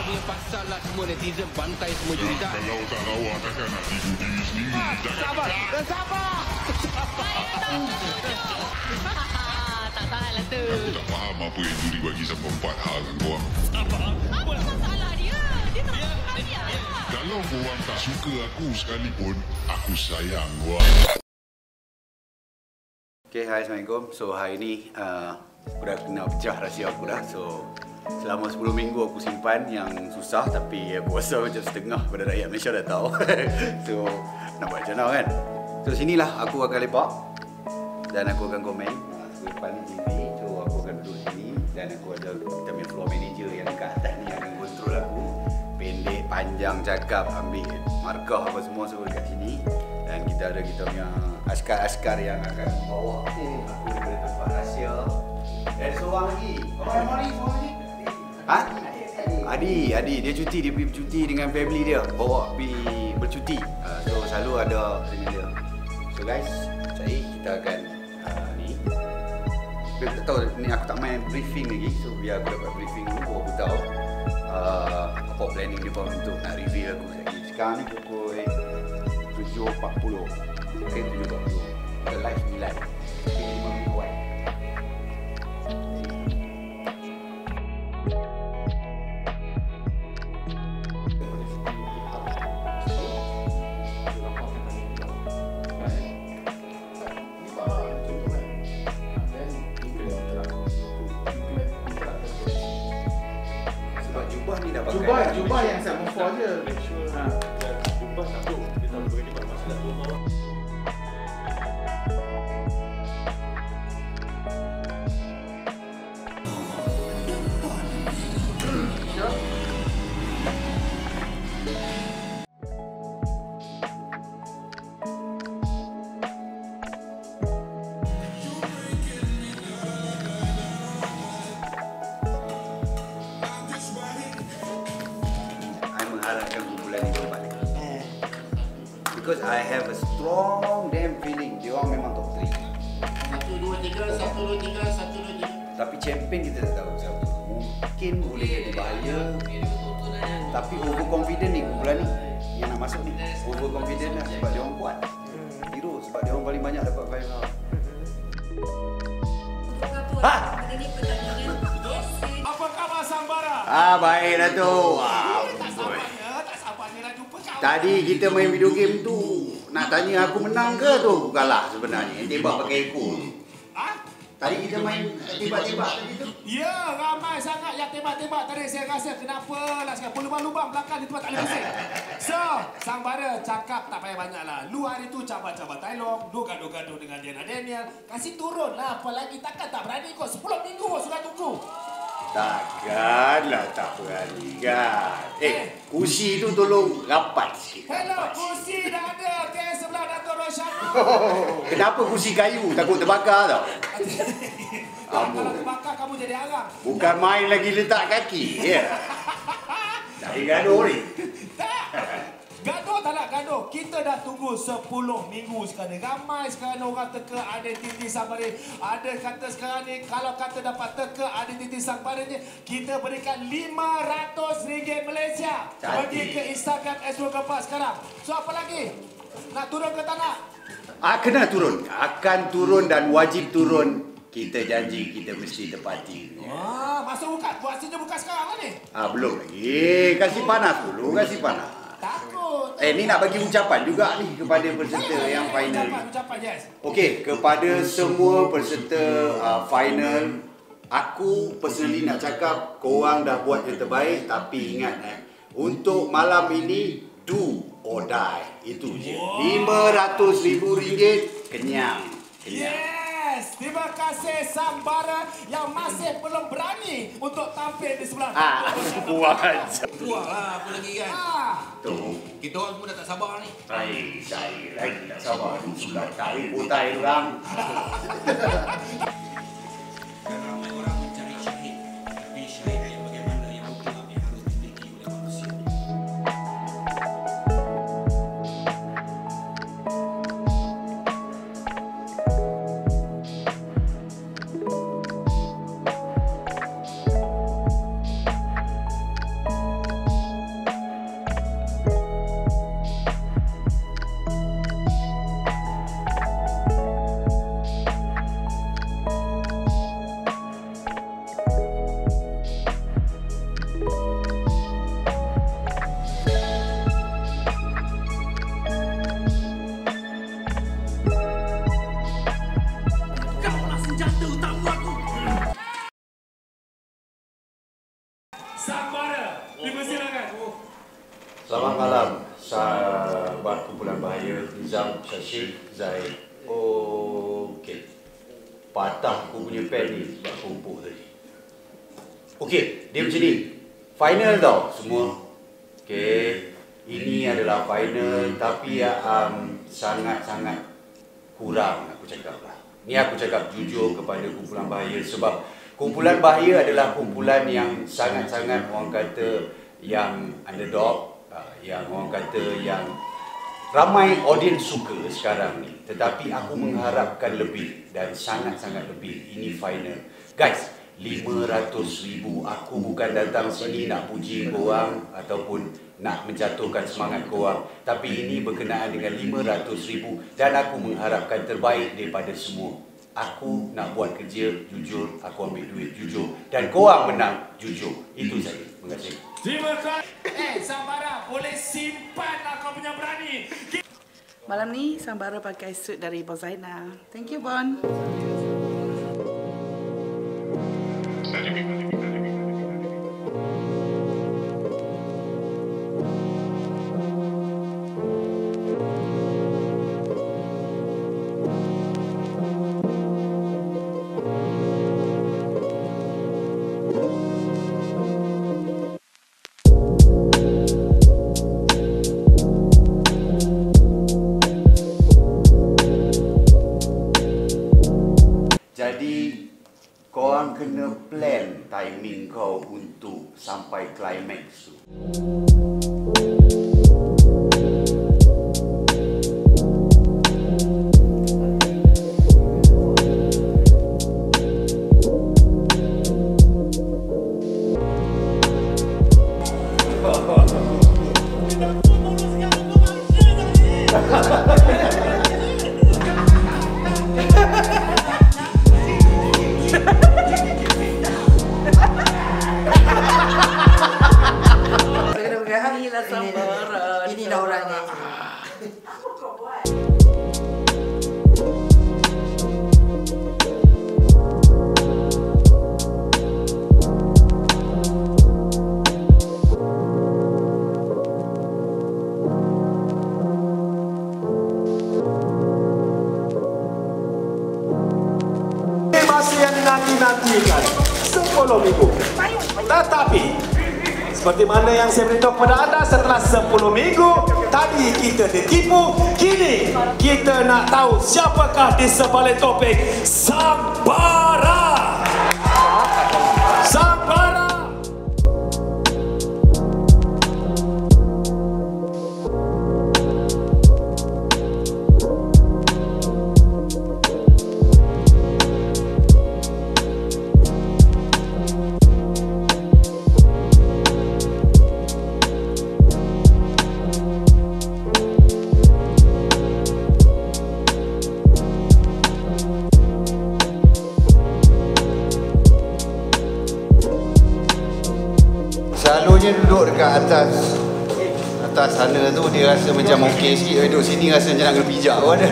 punya pasal lah semua netizen bantai semua jurusan. Kalau tak lawa takkan nak tidur diri sendiri. Sabar. Tak tahan lah tu. Aku tak faham apa yang juri bagi sampai 4 hal kat korang. Apa masalah dia? Dia tak suka dia. Kalau korang tak suka aku sekalipun, aku sayang korang. Okay, hai, Assalamualaikum. So, hari ni aku dah kena pecah rahsia aku dah. So, selama 10 minggu aku simpan yang susah, tapi aku rasa macam setengah pada rakyat Malaysia dah tahu. So, nak buat macam mana kan? So, sinilah aku akan lepak dan aku akan komen. So, depan ni TV, so aku akan duduk sini dan aku ada kita punya floor manager yang dekat atas ni yang akan kontrol aku. Pendek, panjang, cakap, ambil markah apa semua suruh dekat sini. Dan kita punya askar-askar yang akan bawa aku daripada tempat rahsia. Dan seorang lagi. Seorang lagi. Ha? Adi, dia cuti, dia pergi bercuti dengan family dia. Bawa pergi bercuti. So selalu ada dengan dia. So guys, kita akan ni. Biar tak tahu ni aku tak main briefing lagi. So biar aku dapat briefing dulu aku tahu apa planning dia untuk nak reveal aku lagi. Sekarang ni pukul 7.40. Okay, 7.40. Kita live 9. 5 mingguan. Sebab jubah ni dah pakai. Jubah yang sama for je. Jubah tak perlu. Kita tak boleh buat masalah tu. Mengharapkan kumpulan ni berbalik. Because I have a strong damn feeling dia orang memang top 3. 1, 2, 3. Tapi champion kita tak tahu siapa. Mungkin boleh jadi bahaya. Tapi overconfident ni kumpulan ni yang nak masuk ni. Overconfident lah sebab dia orang kuat. Hero sebab dia orang paling banyak dapat final. Ha! Apa khabar Sambara? Baiklah tu. Tadi kita main video game tu. Nak tanya aku menang ke tu? Aku kalah sebenarnya. Tembak pakai ekor. Tadi kita main tembak-tembak tadi tu. Ya, ramai sangat yang tembak-tembak tadi. Saya rasa kenapa lah sekarang lubang-lubang belakang di tempat tak boleh bersih. So, Sambara cakap tak payah banyak lah. Lu hari tu cabar-cabar Thailand, lu gaduh-gaduh dengan Daniel. Kasih turun lah. Apalagi takkan tak berani kau. 10 minggu kau sudah tunggu. Takkanlah tak berani kan. Kursi tu tolong rapat sikit. Hello, kursi dah ada. Ke sebelah Dato' Rosyano. Kenapa kursi kayu? Takut terbakar tau. Kalau terbakar kamu jadi arang. Bukan main lagi letak kaki. Ya. Dari gaduh ni. Tak. Gaduh tak nak gaduh. Kita dah tunggu 10 minggu sekarang ni. Ramai sekarang orang teka identiti Sambara. Ada kata sekarang ni kalau kata dapat teka identiti Sambara ni, kita berikan RM500 Malaysia. Pergi ke Instagram S2 sekarang. So apa lagi? Nak turun ke tak nak? Kena turun. Akan turun dan wajib turun. Kita janji kita mesti tepati. Masa buka. Maksudnya buka sekarang lah ni? Belum lagi. Kasih panas dulu. Kasih panas. Takut. Ni nak bagi ucapan juga ni kepada peserta yang final. Ucapan, yes. Okey, kepada semua peserta final, aku personally nak cakap korang dah buat yang terbaik, tapi ingat untuk malam ini do or die. Itu je. RM500,000 kenyang. Yes, terima kasih Sambara yang masih belum berani untuk tampil di sebelah. Buang aja. Buang lah apa lagi kan. Tu. Kita orang semua dah tak sabar ni. Saya lagi tak sabar. Sudah tarik putai orang. Ramai orang mencari syahid. Tapi syahid yang bagaimana yang mutlak yang harus dimiliki oleh manusia. Dipersilakan. Selamat malam, sahabat kumpulan bahaya, Nizam, Syashik, Zaid. Okey. Patah aku punya pen ni sebab kumpul tadi. Okey, dia macam ni. Final tau semua. Okey. Ini adalah final tapi sangat-sangat kurang aku cakap lah. Ni aku cakap jujur kepada kumpulan bahaya sebab kumpulan bahaya adalah kumpulan yang sangat-sangat orang kata yang underdog, yang orang kata yang ramai audiens suka sekarang ni. Tetapi aku mengharapkan lebih dan sangat-sangat lebih. Ini final. Guys, 500,000. Aku bukan datang sini nak puji korang ataupun nak menjatuhkan semangat korang. Tapi ini berkenaan dengan 500,000 dan aku mengharapkan terbaik daripada semua. Aku nak buat kerja jujur, aku ambil duit jujur dan korang menang jujur. Itu saja. Terima kasih. Terima kasih. Sambara, boleh simpan kau punya berani. Malam ni Sambara pakai suit dari Bon Zainal. Thank you, Bon. Jadi korang kena plan timing kau untuk sampai climax tu. Inilah orangnya. Masih yang dinanti-nantikan 10 minggu. Tetapi seperti mana yang saya beritahu kepada anda, setelah 10 minggu tadi kita ditipu, kini kita nak tahu siapakah di sebalik topeng Sambara. Sambara. Selalunya duduk dekat atas sana tu dia rasa macam okey sikit. Duduk sini rasa macam nak kena pijak pun ada.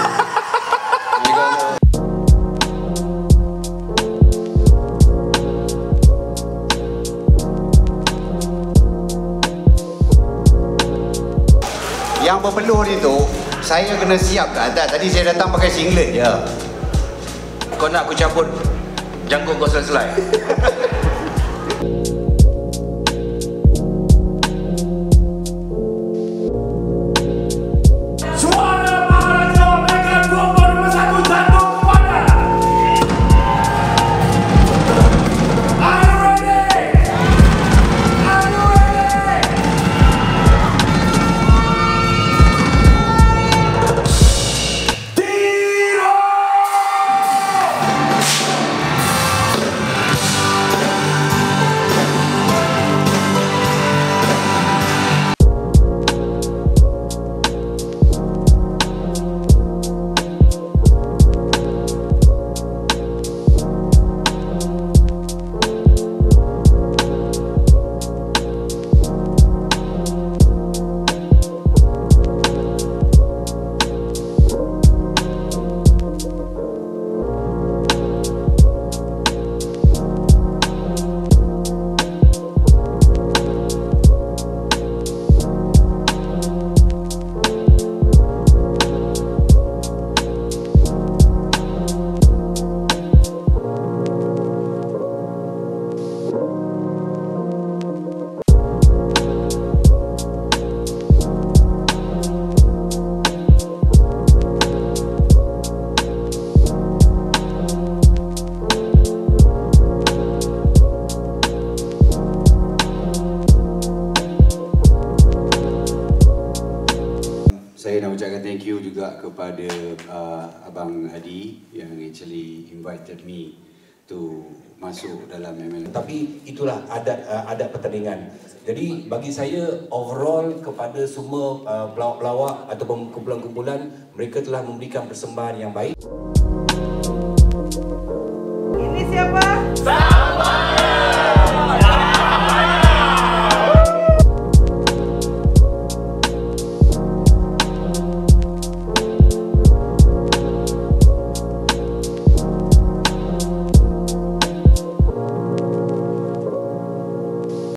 Yang berpeluh ni tu saya kena siap kat atas. Tadi saya datang pakai singlet je. Kau nak aku cabut jangkuk kau selai-selai? ucapkan thank you juga kepada Abang Adi yang actually invited me to masuk dalam MLM. Tapi itulah adat pertandingan. Jadi bagi saya overall kepada semua pelawak ataupun kumpulan-kumpulan, mereka telah memberikan persembahan yang baik. Ini siapa? Sama.